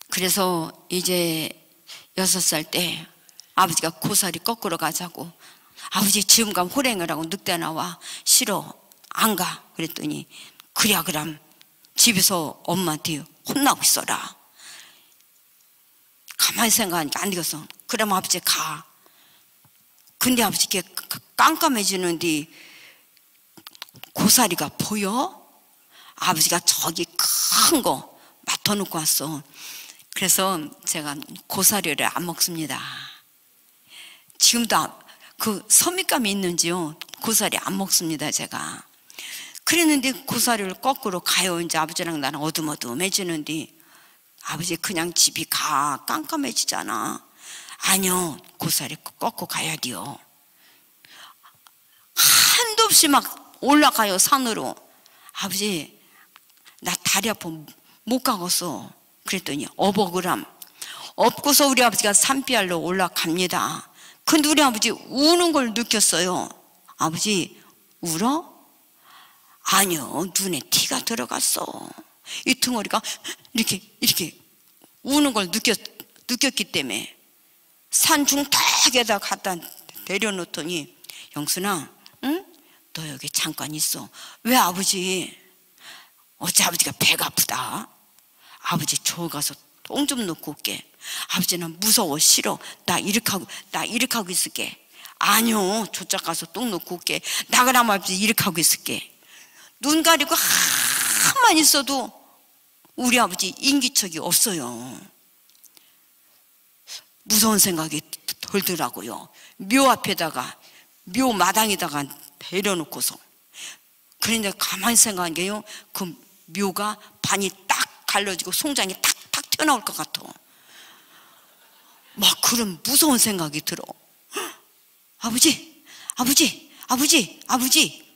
그래서 이제 6살 때 아버지가 고사리 거꾸로 가자고, 아버지 지금 가면 호랭이를 하고 늑대 나와, 싫어 안 가. 그랬더니 그래 그럼 집에서 엄마한테 혼나고 있어라. 가만히 생각하니까 안 되겠어. 그럼 아버지 가. 근데 아버지 이렇게 깜깜해지는데 고사리가 보여? 아버지가 저기 큰 거 맡아놓고 왔어. 그래서 제가 고사리를 안 먹습니다. 지금도 그 선입감이 있는지요, 고사리 안 먹습니다 제가. 그랬는데 고사리를 거꾸로 가요. 이제 아버지랑 나랑 어둠어둠해지는데 아버지 그냥 집이 가, 깜깜해지잖아. 아니요, 고사리 꺾고 가야 돼요. 한도 없이 막 올라가요 산으로. 아버지 나 다리 아파 못 가겠어. 그랬더니 어버그람 업고서 우리 아버지가 산비알로 올라갑니다. 근데 우리 아버지 우는 걸 느꼈어요. 아버지 울어? 아니요, 눈에 티가 들어갔어. 이 덩어리가 이렇게 우는 걸 느꼈기 때문에 산 중턱에다 갖다 내려놓더니 영순아, 응? 너 여기 잠깐 있어. 왜 아버지? 어째 아버지가 배가 아프다. 아버지 저 가서 똥 좀 놓고 올게. 아버지는 무서워, 싫어. 나 이렇게 하고 있을게. 아니요, 저쪽 가서 똥 놓고 올게. 나 그럼 아버지 이렇게 하고 있을게. 눈 가리고 가만 있어도 우리 아버지 인기척이 없어요. 무서운 생각이 들더라고요. 묘 앞에다가, 묘 마당에다가 내려놓고서. 그런데 가만히 생각한 게요, 그 묘가 반이 딱 갈라지고 송장이 탁탁 튀어나올 것 같아. 막 그런 무서운 생각이 들어. 아버지, 아버지, 아버지, 아버지.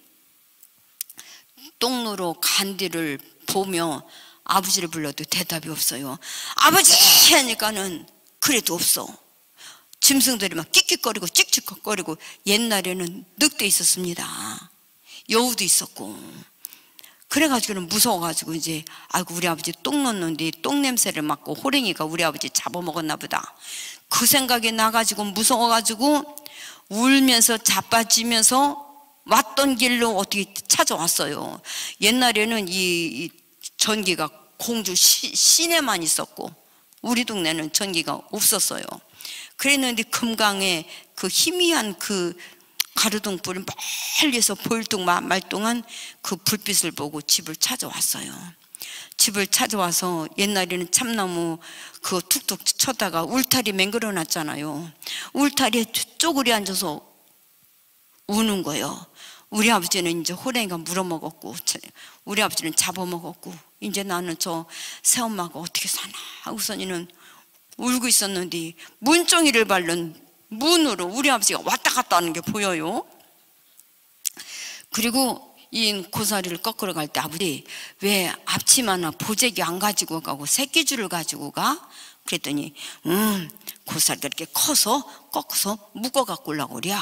똥누로 간 뒤를 보며 아버지를 불러도 대답이 없어요. 아버지 하니까는 그래도 없어. 짐승들이 막 끽끽거리고 찍찍거리고. 옛날에는 늑대 있었습니다. 여우도 있었고. 그래가지고는 무서워가지고 이제 아이고 우리 아버지 똥 넣는데 똥 냄새를 맡고 호랭이가 우리 아버지 잡아먹었나 보다. 그 생각이 나가지고 무서워가지고 울면서 자빠지면서 왔던 길로 어떻게 찾아왔어요. 옛날에는 이 전기가 공주 시내만 있었고 우리 동네는 전기가 없었어요. 그랬는데 금강에 그 희미한 그 가르등불이 멀리서 보일 둥 말 동안 그 불빛을 보고 집을 찾아왔어요. 집을 찾아와서 옛날에는 참나무 그거 툭툭 쳐다가 울타리 맹글어 놨잖아요. 울타리에 쪼그리 앉아서 우는 거예요. 우리 아버지는 이제 호랭이가 물어먹었고 우리 아버지는 잡아먹었고 이제 나는 저 새엄마가 어떻게 사나 하고서는 울고 있었는데 문종이를 밟는 문으로 우리 아버지가 왔다 갔다 하는 게 보여요. 그리고 이 고사리를 꺾으러 갈 때 아버지 왜 앞치마나 보재기 안 가지고 가고 새끼줄을 가지고 가? 그랬더니 고사리가 이렇게 커서 꺾어서 묶어 갖고 오려고 그래.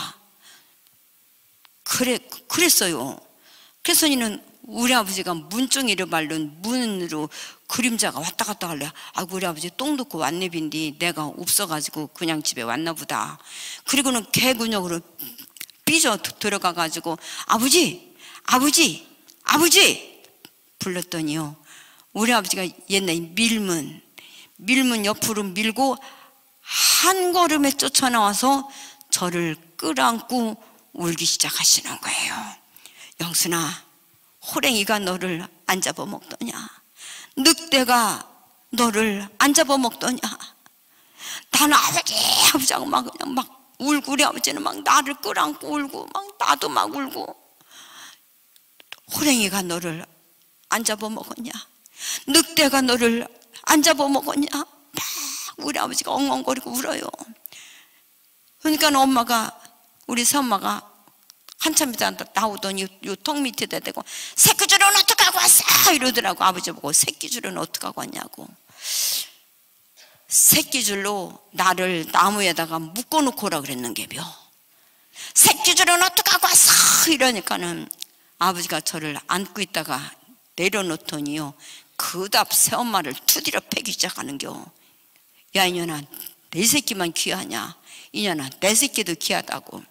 그랬어요. 그래서 이는 우리 아버지가 문종이를 밟는 문으로 그림자가 왔다 갔다 할래. 아이고 우리 아버지 똥 놓고 왔네빈디 내가 없어가지고 그냥 집에 왔나 보다. 그리고는 개근육으로 삐져 들어가가지고 아버지 아버지 아버지 불렀더니요, 우리 아버지가 옛날에 밀문 옆으로 밀고 한 걸음에 쫓아나와서 저를 끌어안고 울기 시작하시는 거예요. 영순아, 호랭이가 너를 안 잡아먹더냐? 늑대가 너를 안 잡아먹더냐? 나는 아버지하고 막 그냥 막 울고 우리 아버지는 막 나를 끌어안고 울고 막 나도 막 울고. 호랭이가 너를 안 잡아먹었냐? 늑대가 너를 안 잡아먹었냐? 막 우리 아버지가 엉엉거리고 울어요. 그러니까 엄마가, 우리 새엄마가 한참 있다 나오더니 요 턱 밑에다 대고 새끼줄은 어떻게 하고 왔어? 이러더라고. 아버지 보고 새끼줄은 어떻게 하고 왔냐고. 새끼줄로 나를 나무에다가 묶어놓고 오라 그랬는게며 새끼줄은 어떻게 하고 왔어? 이러니까는 아버지가 저를 안고 있다가 내려놓더니요, 그답 새엄마를 두드려 패기 시작하는겨. 야 이년아 내 새끼만 귀하냐, 이년아 내 새끼도 귀하다고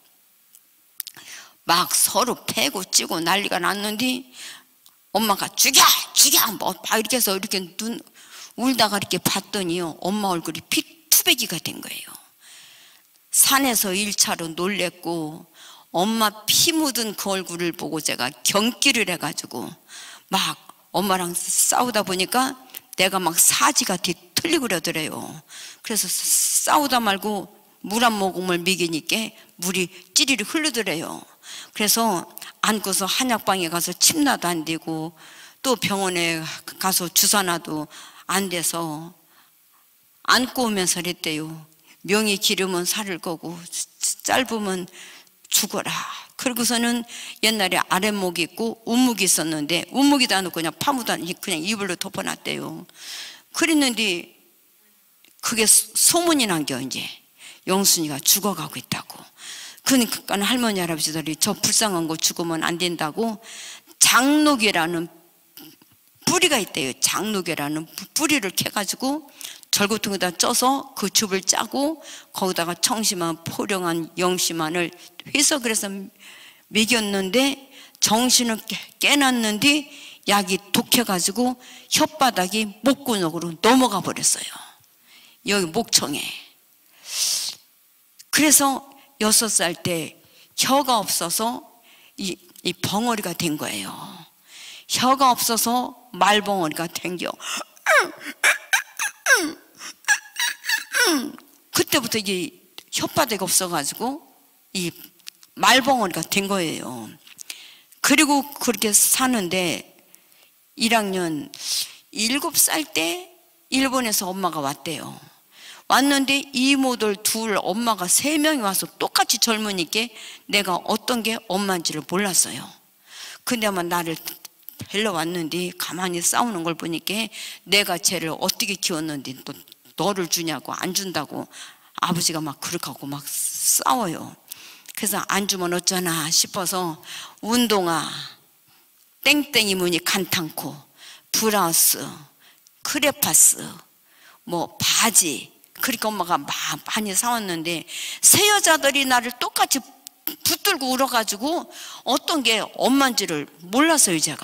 막 서로 패고 찌고 난리가 났는데 엄마가 죽여 죽여 뭐 막 이렇게 해서 이렇게 눈 울다가 이렇게 봤더니요 엄마 얼굴이 피투배기가 된 거예요. 산에서 1차로 놀랬고 엄마 피 묻은 그 얼굴을 보고 제가 경기를 해가지고 막 엄마랑 싸우다 보니까 내가 막 사지가 뒤틀리고 그러더래요. 그래서 싸우다 말고 물 한 모금을 먹이니까 물이 찌리리 흐르더래요. 그래서 안고서 한약방에 가서 침나도 안 되고 또 병원에 가서 주사 놔도 안 돼서 안고 오면서 그랬대요. 명이 길으면 살을 거고 짧으면 죽어라. 그러고서는 옛날에 아랫목이 있고 운목이 있었는데 운목이도 안 놓고 그냥 파무도 안 그냥 이불로 덮어놨대요. 그랬는데 그게 소문이 난겨 이제 영순이가 죽어가고 있다고. 그러니까 할머니 할아버지들이 저 불쌍한 거 죽으면 안 된다고 장록이라는 뿌리가 있대요. 장록이라는 뿌리를 캐가지고 절구통에다 쪄서 그 즙을 짜고 거기다가 청심한 포령한 영심한을 해서 그래서 먹였는데 정신을 깨놨는데 약이 독해가지고 혓바닥이 목구멍으로 넘어가 버렸어요. 여기 목청에. 그래서 6살 때 혀가 없어서 이 벙어리가 된 거예요. 혀가 없어서 말벙어리가 된겨. 그때부터 이게 혓바닥이 없어가지고 이 말벙어리가 된 거예요. 그리고 그렇게 사는데 1학년 7살 때 일본에서 엄마가 왔대요. 왔는데 이모들 둘 엄마가 3명이 와서 똑같이 젊으니까 내가 어떤 게 엄마인지를 몰랐어요. 근데 아마 나를 뵈러 왔는데 가만히 싸우는 걸 보니까 내가 쟤를 어떻게 키웠는데 또 너를 주냐고 안 준다고 아버지가 막 그렇게 하고 막 싸워요. 그래서 안 주면 어쩌나 싶어서 운동화, 땡땡이 무늬 간탄코, 브라우스, 크레파스, 뭐 바지 그러니까 엄마가 많이 사왔는데 새 여자들이 나를 똑같이 붙들고 울어가지고 어떤 게 엄마인지를 몰랐어요. 제가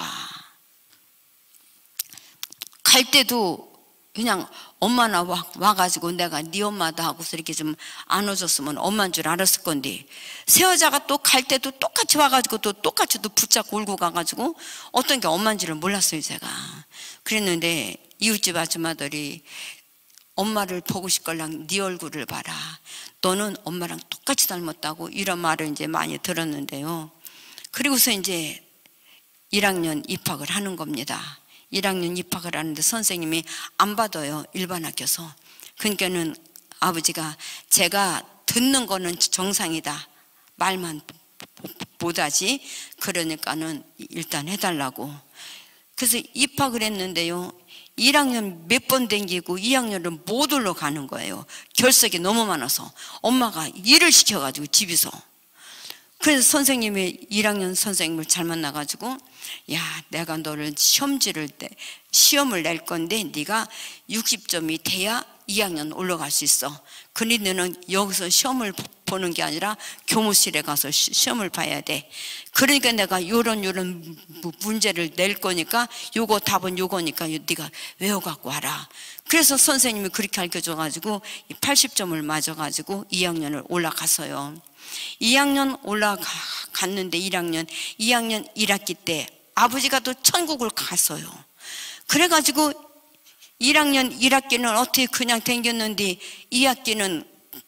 갈 때도 그냥 엄마나 와가지고 내가 네 엄마다 하고서 이렇게 좀 안아줬으면 엄마인 줄 알았을 건데 새 여자가 또 갈 때도 똑같이 와가지고 또 똑같이 또 붙잡고 울고 가가지고 어떤 게 엄마인지를 몰랐어요. 제가 그랬는데 이웃집 아줌마들이 엄마를 보고 싶걸랑 네 얼굴을 봐라. 너는 엄마랑 똑같이 닮았다고 이런 말을 이제 많이 들었는데요. 그리고서 이제 1학년 입학을 하는 겁니다. 1학년 입학을 하는데 선생님이 안 받아요. 일반 학교에서. 그러니까는 아버지가 제가 듣는 거는 정상이다. 말만 못하지. 그러니까는 일단 해달라고. 그래서 입학을 했는데요. 1학년 몇 번 댕기고 2학년은 못 올라가는 거예요. 결석이 너무 많아서 엄마가 일을 시켜가지고 집에서. 그래서 선생님이 1학년 선생님을 잘 만나가지고 야 내가 너를 시험을 낼 건데 네가 60점이 돼야 2학년 올라갈 수 있어. 그런데 너는 여기서 시험을 보는 게 아니라 교무실에 가서 시험을 봐야 돼. 그러니까 내가 요런 문제를 낼 거니까 요거 답은 요거니까 네가 외워갖고 와라. 그래서 선생님이 그렇게 가르쳐줘가지고 80점을 맞아가지고 2학년을 올라갔어요. 2학년 올라갔는데 2학년 1학기 때 아버지가 또 천국을 갔어요. 그래가지고 1학년 1학기는 어떻게 그냥 댕겼는데 2학기는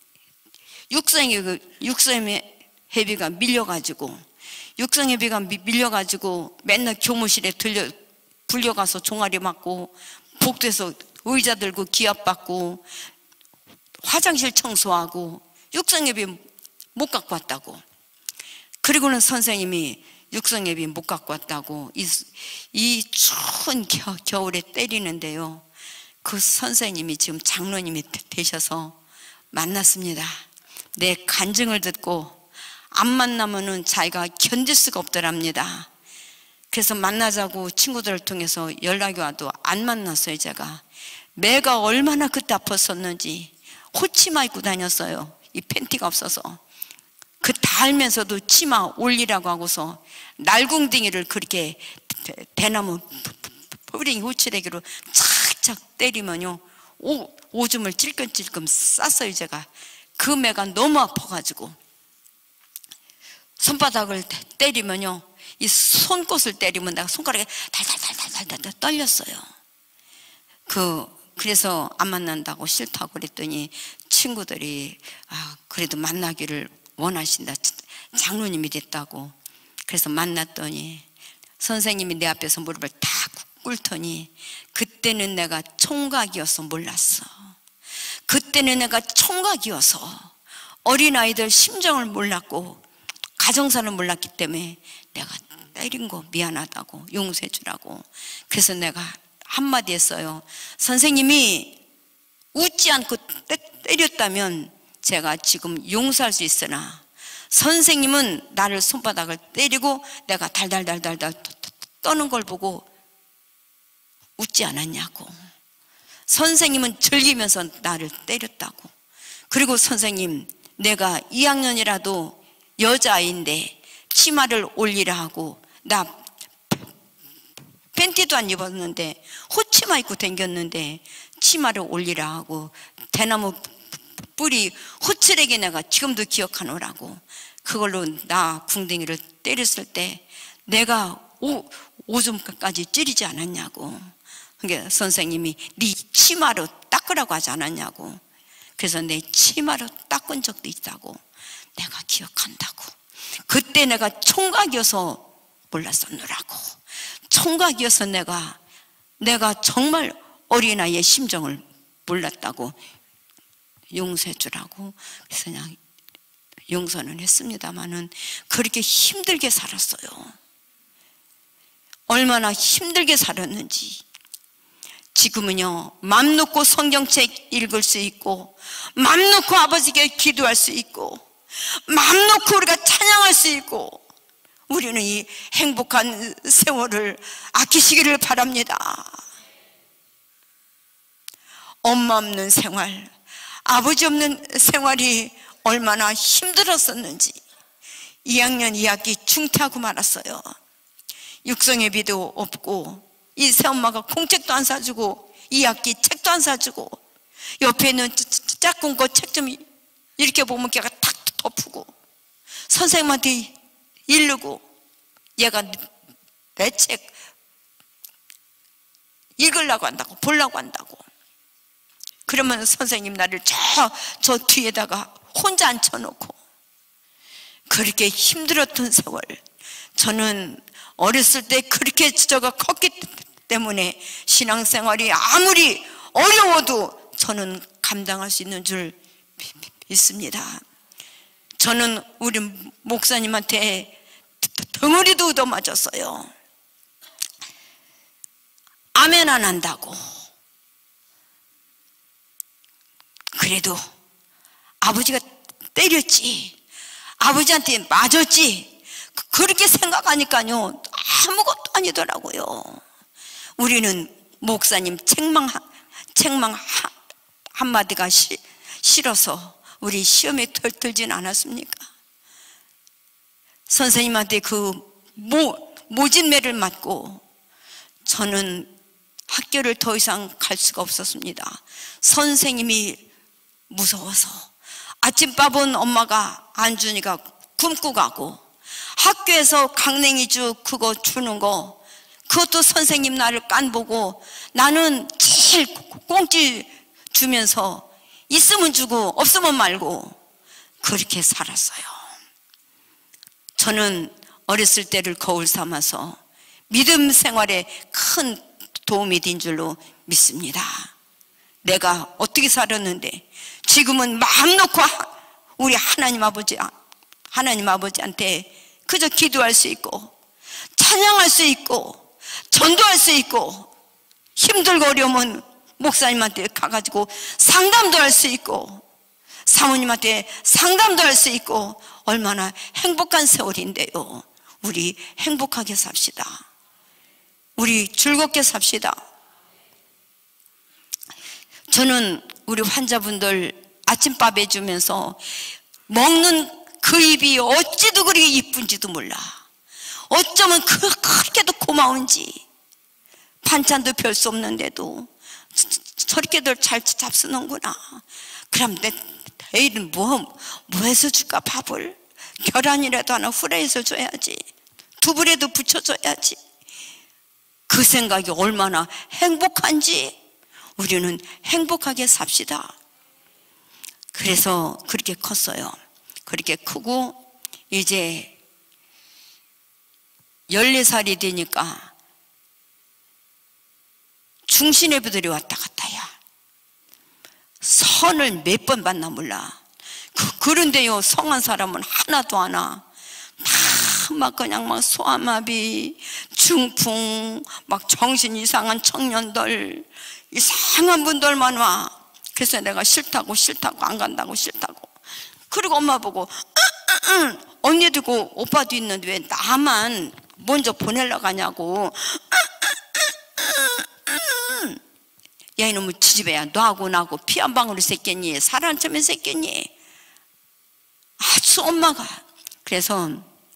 육성회비가 밀려가지고 맨날 교무실에 불려가서 종아리 맞고 복도에서 의자 들고 기합받고 화장실 청소하고 육성회비 못 갖고 왔다고. 그리고는 선생님이 육성회비 못 갖고 왔다고 이 추운 겨울에 때리는데요. 그 선생님이 지금 장로님이 되셔서 만났습니다. 내 간증을 듣고 안 만나면은 자기가 견딜 수가 없더랍니다. 그래서 만나자고 친구들을 통해서 연락이 와도 안 만났어요. 제가 매가 얼마나 그때 아팠었는지 호치마 입고 다녔어요. 이 팬티가 없어서. 그 다 알면서도 치마 올리라고 하고서 날궁댕이를 그렇게 대나무 뿌링 호치레기로 착착 때리면요 오줌을 찔끔찔끔 쌌어요. 제가 그 매가 너무 아파가지고 손바닥을 때리면요 이 손꽃을 때리면 내가 손가락에 달달달달달달 떨렸어요. 그래서 안 만난다고 싫다고 그랬더니 친구들이 그래도 만나기를 원하신다. 장로님이 됐다고. 그래서 만났더니 선생님이 내 앞에서 무릎을 다 꿇더니 그때는 내가 총각이어서 몰랐어. 그때는 내가 총각이어서 어린아이들 심정을 몰랐고 가정사를 몰랐기 때문에 내가 때린 거 미안하다고 용서해 주라고. 그래서 내가 한마디 했어요. 선생님이 웃지 않고 때렸다면 제가 지금 용서할 수 있으나 선생님은 나를 손바닥을 때리고 내가 달달달달달 떠는 걸 보고 웃지 않았냐고. 선생님은 즐기면서 나를 때렸다고. 그리고 선생님 내가 2학년이라도 여자아이인데 치마를 올리라 하고 나 팬티도 안 입었는데 호치마 입고 댕겼는데 치마를 올리라 하고 대나무 뿌리 호치레기 내가 지금도 기억하노라고. 그걸로 나 궁뎅이를 때렸을 때 내가 오줌까지 찌르지 않았냐고. 그러니까 선생님이 네 치마로 닦으라고 하지 않았냐고. 그래서 내 치마로 닦은 적도 있다고 내가 기억한다고. 그때 내가 총각이어서 몰랐었노라고. 총각이어서 내가 정말 어린아이의 심정을 몰랐다고 용서해 주라고. 그래서 그냥 용서는 했습니다마는 그렇게 힘들게 살았어요. 얼마나 힘들게 살았는지. 지금은요 맘 놓고 성경책 읽을 수 있고 맘 놓고 아버지께 기도할 수 있고 맘 놓고 우리가 찬양할 수 있고 우리는 이 행복한 세월을 아끼시기를 바랍니다. 엄마 없는 생활, 아버지 없는 생활이 얼마나 힘들었었는지 2학년 2학기 중퇴하고 말았어요. 육성회비도 없고 이 새엄마가 공책도 안 사주고 2학기 책도 안 사주고 옆에 있는 짝꿍 거 책 좀 이렇게 보면 걔가 탁 덮고 선생님한테 이르고 얘가 내 책 읽으려고 한다고 보려고 한다고. 그러면 선생님 나를 저 뒤에다가 혼자 앉혀놓고 그렇게 힘들었던 세월. 저는 어렸을 때 그렇게 저가 컸기 때문에 신앙생활이 아무리 어려워도 저는 감당할 수 있는 줄 믿습니다. 저는 우리 목사님한테 덩어리도 얻어맞았어요. 아멘 안 한다고. 그래도 아버지가 때렸지, 아버지한테 맞았지, 그렇게 생각하니까요 아무것도 아니더라고요. 우리는 목사님 책망 한마디가 싫어서 우리 시험에 들진 않았습니까? 선생님한테 그 모진매를 맞고 저는 학교를 더 이상 갈 수가 없었습니다. 선생님이 무서워서 아침밥은 엄마가 안 주니까 굶고 가고 학교에서 강냉이죽 그거 주는 거 그것도 선생님 나를 깐보고 나는 제일 꽁찌 주면서 있으면 주고 없으면 말고 그렇게 살았어요. 저는 어렸을 때를 거울 삼아서 믿음 생활에 큰 도움이 된 줄로 믿습니다. 내가 어떻게 살았는데 지금은 마음 놓고 우리 하나님 아버지한테 그저 기도할 수 있고 찬양할 수 있고 전도할 수 있고 힘들고 어려우면 목사님한테 가가지고 상담도 할 수 있고 사모님한테 상담도 할 수 있고 얼마나 행복한 세월인데요. 우리 행복하게 삽시다. 우리 즐겁게 삽시다. 저는 우리 환자분들 아침밥 해주면서 먹는 그 입이 어찌도 그리 이쁜지도 몰라. 어쩌면 그렇게도 고마운지. 반찬도 별 수 없는데도 저렇게들 잘 잡수는구나. 그럼 내일은 뭐 해서 줄까? 밥을 계란이라도 하나 후라이해서 줘야지. 두부라도 부쳐줘야지. 그 생각이 얼마나 행복한지. 우리는 행복하게 삽시다. 그래서 그렇게 컸어요. 그렇게 크고 이제 14살이 되니까 중신예배들이 왔다 갔다야. 선을 몇 번 받나 몰라. 그런데요, 성한 사람은 하나도 안 와. 다 막 그냥 막 소아마비, 중풍, 막 정신 이상한 청년들, 이상한 분들만 와. 그래서 내가 싫다고 안 간다고 싫다고. 그리고 엄마 보고 언니도 있고 오빠도 있는데 왜 나만 먼저 보내려고 하냐고. 야 이놈의 지지배야, 너하고 나하고 피 한 방울이 새꼈니? 살 한 첨에 새꼈니? 아주 엄마가. 그래서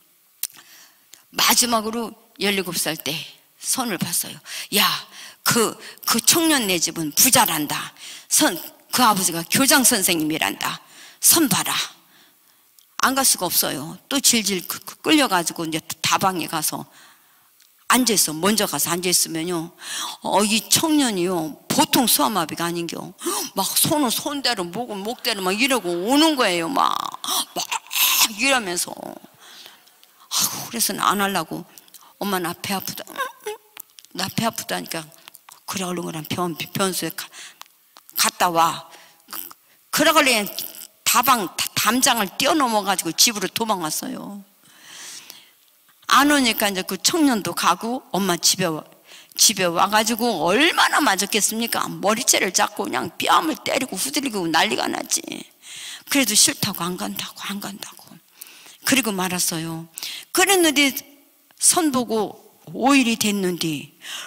마지막으로 17살 때 선을 봤어요. 야, 그 청년 네 집은 부자란다. 그 아버지가 교장 선생님이란다. 선 봐라. 안 갈 수가 없어요. 또 질질 끌려가지고 이제 다방에 가서 앉아있어. 먼저 가서 앉아있으면요, 이 청년이요, 보통 소아마비가 아닌겨. 막 손은 손대로, 목은 목대로 막 이러고 오는 거예요. 막 이러면서. 그래서 안 하려고. 엄마 나 배 아프다. 나 배 아프다니까. 그래 얼른 그냥 병원수에 갔다 와. 그러길래 담장을 뛰어넘어가지고 집으로 도망왔어요. 안 오니까 이제 그 청년도 가고 엄마 집에 와가지고 얼마나 맞았겠습니까? 머리채를 잡고 그냥 뺨을 때리고 후들리고 난리가 나지. 그래도 싫다고 안 간다고. 그리고 말았어요. 그랬는데 선 보고 5일이 됐는데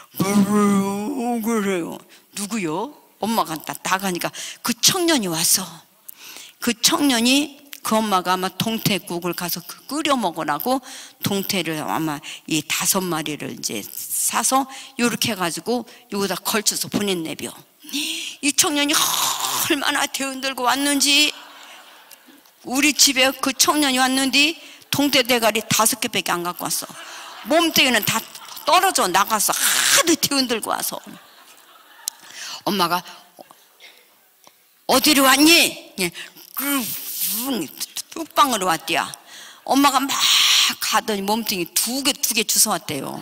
그래요. 누구요? 엄마가 나가니까 그 청년이 왔어. 그 청년이 그 엄마가 아마 동태국을 가서 끓여 먹으라고 동태를 아마 이 5마리를 이제 사서 요렇게 해가지고 여기다 걸쳐서 보냈네벼. 이 청년이 얼마나 대흔들고 왔는지. 우리 집에 그 청년이 왔는데 동태 대가리 5개밖에 안 갖고 왔어. 몸뚱이는 다 떨어져 나가서 하도 대흔들고 와서. 엄마가 어디로 왔니? 뚝방으로 왔대야. 엄마가 막 가더니 몸뚱이 두 개 주워왔대요.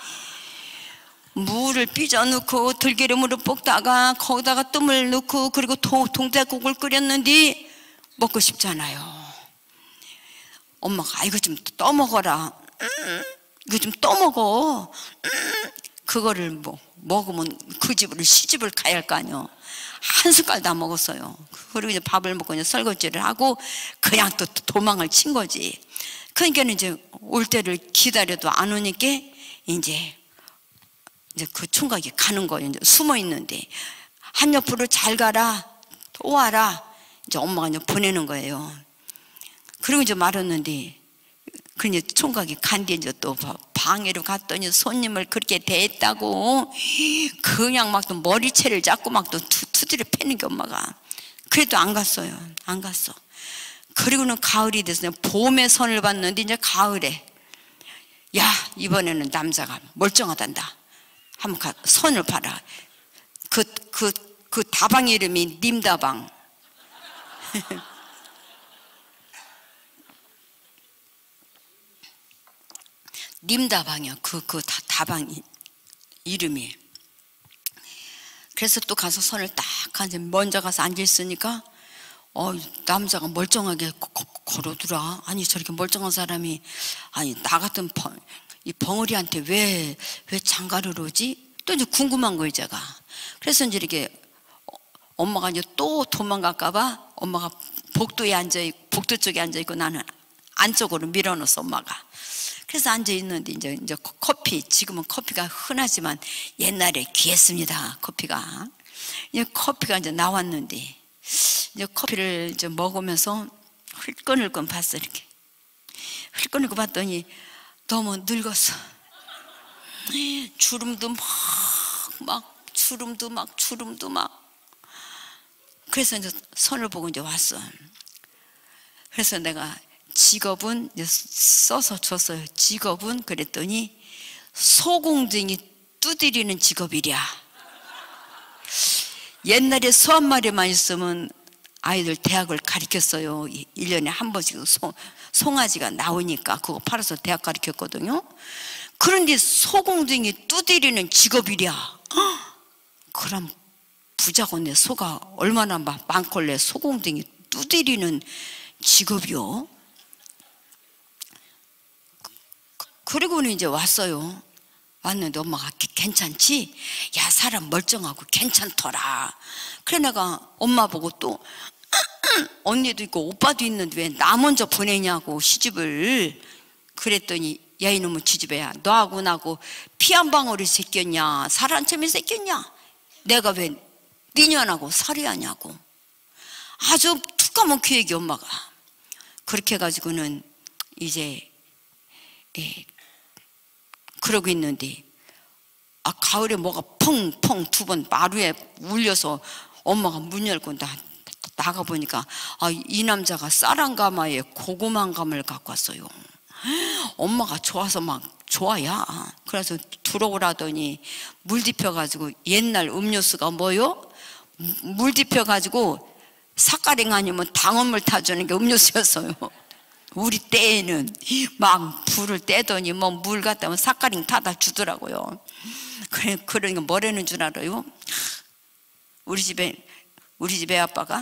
물을 삐져 넣고 들기름으로 볶다가 거기다가 뜸을 넣고 그리고 동태국을 끓였는데 먹고 싶잖아요. 엄마가 이거 좀 떠먹어라. 이거 좀 떠먹어. 그거를 먹으면 그 집을 시집을 가야 할 거 아니요. 한 숟갈 다 먹었어요. 그리고 이제 밥을 먹고 이제 설거지를 하고 그냥 또 도망을 친 거지. 그러니까 이제 올 때를 기다려도 안 오니까 이제 그 총각이 가는 거예요. 이제 숨어 있는데 한 옆으로 잘 가라, 또 와라. 이제 엄마가 이제 보내는 거예요. 그리고 이제 말았는데 그 이제 총각이 간 뒤에 이제 또 방에로 갔더니 손님을 그렇게 대했다고 그냥 막 또 머리채를 잡고 막 또 투지를 패는 게 엄마가. 그래도 안 갔어요. 안 갔어. 그리고는 가을이 돼서 봄에 선을 봤는데 이제 가을에 야 이번에는 남자가 멀쩡하단다. 한번 선을 봐라. 그 다방 이름이 님다방. 님다방이야. 그 다방 이름이. 그래서 또 가서 선을 딱 먼저 가서 앉아있으니까 남자가 멀쩡하게 걸어두라. 아니 저렇게 멀쩡한 사람이 아니 나 같은 이 벙어리한테 왜 장가를 오지? 또 이제 궁금한 거예요 제가. 그래서 이제 이렇게 엄마가 이제 또 도망갈까봐 엄마가 복도 쪽에 앉아있고 나는 안쪽으로 밀어넣었어 엄마가. 그래서 앉아 있는데 이제 커피, 지금은 커피가 흔하지만 옛날에 귀했습니다. 커피가. 이제 커피가 이제 나왔는데 이제 커피를 이제 먹으면서 흘끈흘끈 봤어. 이렇게 흘끈흘끈 봤더니 너무 늙었어. 주름도 주름도 막. 그래서 이제 선을 보고 이제 왔어. 그래서 내가 직업은 써서 줬어요. 직업은 그랬더니 소공둥이 두드리는 직업이랴. 옛날에 소 한 마리만 있으면 아이들 대학을 가르쳤어요. 1년에 한 번씩 송아지가 나오니까 그거 팔아서 대학 가르쳤거든요. 그런데 소공둥이 두드리는 직업이랴. 그럼 부자고네. 소가 얼마나 많걸래. 소공둥이 두드리는 직업이요. 그리고는 이제 왔어요. 왔는데 엄마가 괜찮지? 야, 사람 멀쩡하고 괜찮더라. 그래 내가 엄마 보고 또 언니도 있고 오빠도 있는데 왜 나 먼저 보내냐고 시집을. 그랬더니 야, 이놈의 지집애야, 너하고 나하고 피 한 방울이 새꼈냐, 살 한 첨이 새꼈냐, 내가 왜 니년하고 살이 하냐고. 아주 툭 까면 그 얘기. 엄마가 그렇게 해가지고는 이제 그러고 있는데 가을에 뭐가 펑펑 두 번 마루에 울려서 엄마가 문 열고 나가보니까 이 남자가 쌀한가마에 고구마감을 갖고 왔어요. 엄마가 좋아서 막 좋아야. 그래서 들어오라더니 물 뒤펴가지고, 옛날 음료수가 뭐요? 물 뒤펴가지고 삿가령 아니면 당원물 타주는 게 음료수였어요. 우리 때에는 막 불을 떼더니 뭐 물 갖다 면 삿가령 타다 주더라고요. 그러니까 뭐라는 줄 알아요? 우리 집에 아빠가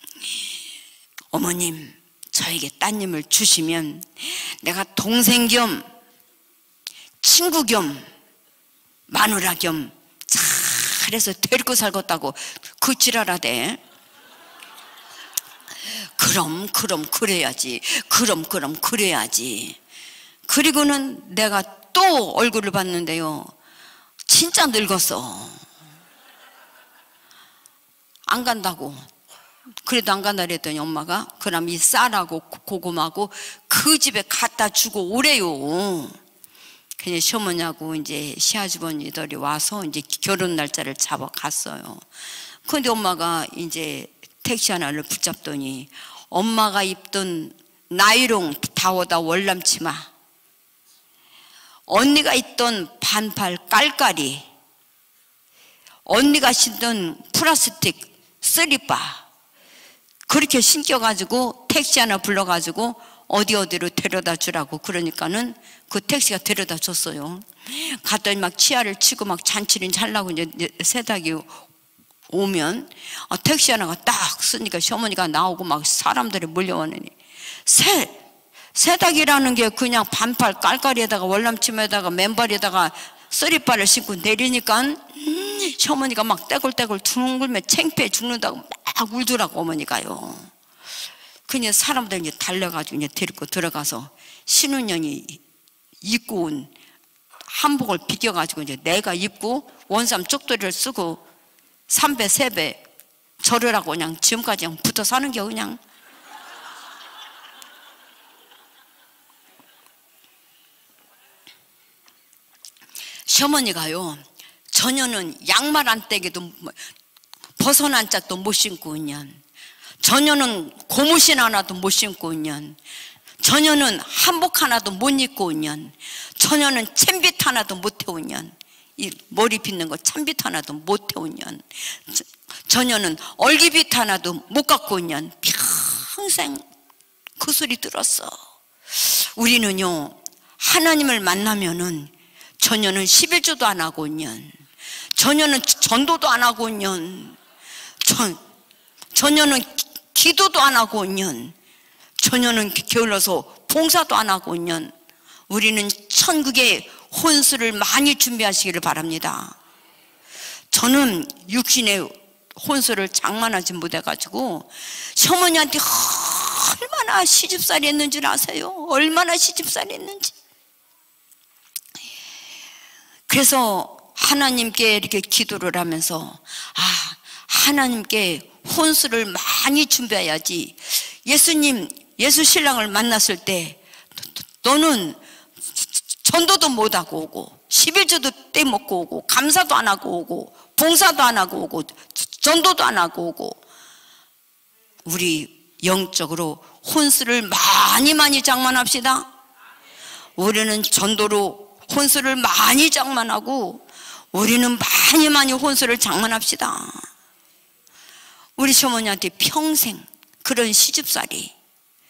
어머님, 저에게 따님을 주시면 내가 동생 겸 친구 겸 마누라 겸 잘해서 데리고 살겠다고 그 지랄하대. 그럼 그래야지. 그럼 그래야지. 그리고는 내가 또 얼굴을 봤는데요, 진짜 늙었어. 안 간다고. 그래도 안 간다 그랬더니 엄마가 그럼 이 쌀하고 고구마하고 그 집에 갖다 주고 오래요. 그냥 시어머니하고 이제 시아주버니들이 와서 이제 결혼 날짜를 잡아 갔어요. 그런데 엄마가 이제 택시 하나를 붙잡더니 엄마가 입던 나이롱 다워다 월남치마, 언니가 입던 반팔 깔깔이, 언니가 신던 플라스틱 슬리퍼 그렇게 신겨가지고 택시 하나 불러가지고 어디로 데려다 주라고. 그러니까는 그 택시가 데려다 줬어요. 갔더니 막 치아를 치고 막 잔치를 하려고 이제 세탁이 오면 택시 하나가 딱 쓰니까 시어머니가 나오고 막 사람들이 몰려오느니 세탁이라는 게 그냥 반팔 깔깔이에다가 월남치마에다가 맨발에다가 쓰리바를 신고 내리니까 시어머니가 막 떼굴떼굴 둥글면 창피해 죽는다고 막 울더라고 어머니가요. 그냥 사람들 이제 달려가지고 이제 데리고 들어가서 신혼년이 입고 온 한복을 비껴가지고 이제 내가 입고 원삼 쪽도리를 쓰고 3배 3배 절을 하고 그냥 지금까지 그냥 붙어 사는 게 그냥. 시어머니가요, 전혀는 양말 안 떼기도 벗은 한 짝도 못 신고 그냥, 전혀는 고무신 하나도 못 신고 그냥, 전혀는 한복 하나도 못 입고 그냥, 전혀는 챔빗 하나도 못 해오 그냥, 이 머리 빗는 거 참빗 하나도 못 해오 그냥, 전혀는 얼기빗 하나도 못 갖고 그냥 평생 그 소리 들었어. 우리는요, 하나님을 만나면은 전혀는 11조도 안 하고 그냥, 전혀는 전도도 안 하고 그냥, 전혀는 기도도 안 하고 그냥, 전혀는 게을러서 봉사도 안 하고 그냥. 우리는 천국의 혼수를 많이 준비하시기를 바랍니다. 저는 육신의 혼수를 장만하지 못해가지고 시어머니한테 얼마나 시집살이 했는 줄 아세요? 얼마나 시집살이 했는지. 그래서 하나님께 이렇게 기도를 하면서 하나님께 혼수를 많이 준비해야지. 예수 신랑을 만났을 때 너는 전도도 못하고 오고 11조도 떼먹고 오고 감사도 안 하고 오고 봉사도 안 하고 오고 전도도 안 하고 오고. 우리 영적으로 혼수를 많이 장만합시다. 우리는 전도로 혼수를 많이 장만하고 우리는 많이 혼수를 장만합시다. 우리 시어머니한테 평생 그런 시집살이